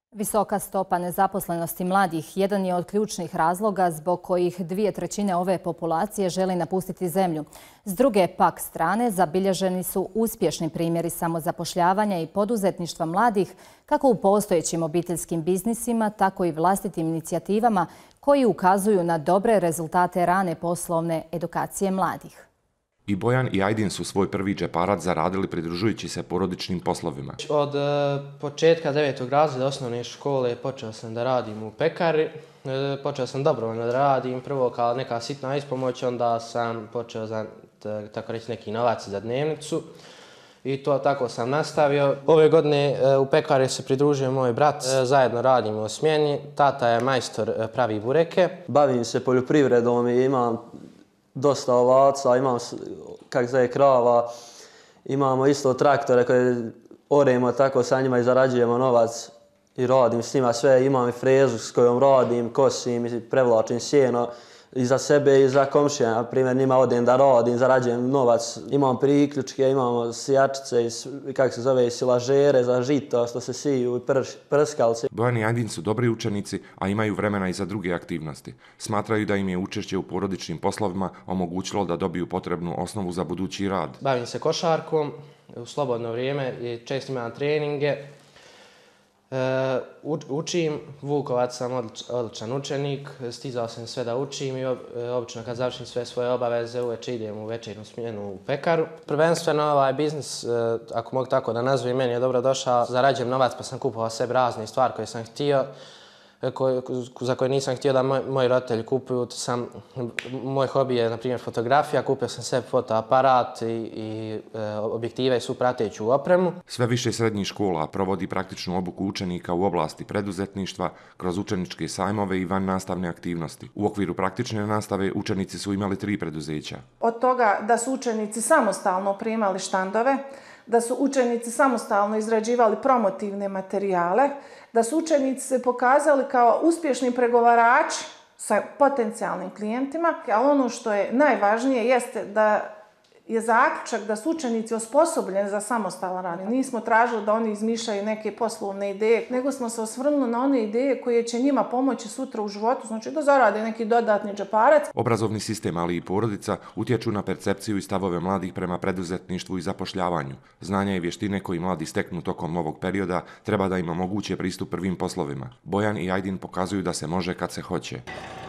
Visoka stopa nezaposlenosti mladih jedan je od ključnih razloga zbog kojih 2/3 ove populacije želi napustiti zemlju. S druge pak strane zabilježeni su uspješni primjeri samozapošljavanja i poduzetništva mladih kako u postojećim obiteljskim biznisima, tako i vlastitim inicijativama koji ukazuju na dobre rezultate rane poslovne edukacije mladih. I Bojan i Ajdin su svoj prvi džeparac zaradili pridružujući se porodičnim poslovima. Od početka 9. razreda osnovne škole počeo sam da radim u pekari. Počeo sam dobrovoljno da radim, prvo kao neka sitna ispomoć, onda sam počeo za, tako reći, neki novac za dnevnicu. I to tako sam nastavio. Ove godine u pekari se pridružio moj brat. Zajedno radimo u smjeni. Tata je majstor, pravi bureke. Bavim se poljoprivredom i imam dosta ovaca, imam krava, imamo isto traktore koje oremo, tako sa njima i zarađujemo novac i radim s njima sve. Imam i frezu s kojom radim, kosim i prevlačim sjeno i za sebe i za komšije. Na primjer, njima odem da radim, zarađujem novac. Imam priključke, imamo sijačice i silažere za žito što se siju i prskalci. Bojan i Ajdin su dobri učenici, a imaju vremena i za druge aktivnosti. Smatraju da im je učešće u porodičnim poslovima omogućilo da dobiju potrebnu osnovu za budući rad. Bavim se košarkom u slobodno vrijeme i često imam treninge. Učim, Vukovac sam odličan učenik, stizao sam sve da učim i obično kad završim sve svoje obaveze uveče idem u večernju smjenu u pekaru. Prvenstveno ovaj biznis, ako mogu tako da nazovem, meni je dobro došao. Zarađujem novac pa sam kupovao sebi razne stvari koje sam htio, za koje nisam htio da moji roditelji kupuju. Moj hobi je, na primjer, fotografija. Kupio sam sebi fotoaparat i objektive i svu prateću opremu. Sve više srednjih škola provodi praktičnu obuku učenika u oblasti preduzetništva kroz učeničke sajmove i vannastavne aktivnosti. U okviru praktične nastave učenici su imali 3 preduzeća. Od toga da su učenici samostalno primali štandove, da su učenici samostalno izrađivali promotivne materijale, da su učenici se pokazali kao uspješni pregovarači sa potencijalnim klijentima, ali ono što je najvažnije jeste da je zaključak da su učenici osposobljeni za samostalan rad. Nismo tražili da oni izmišljaju neke poslovne ideje, nego smo se osvrnuli na one ideje koje će njima pomoći sutra u životu, znači da zarade neki dodatni džeparac. Obrazovni sistem, ali i porodica utječu na percepciju i stavove mladih prema preduzetništvu i zapošljavanju. Znanja i vještine koji mladi steknu tokom ovog perioda treba da im omoguće pristup prvim poslovima. Bojan i Ajdin pokazuju da se može kad se hoće.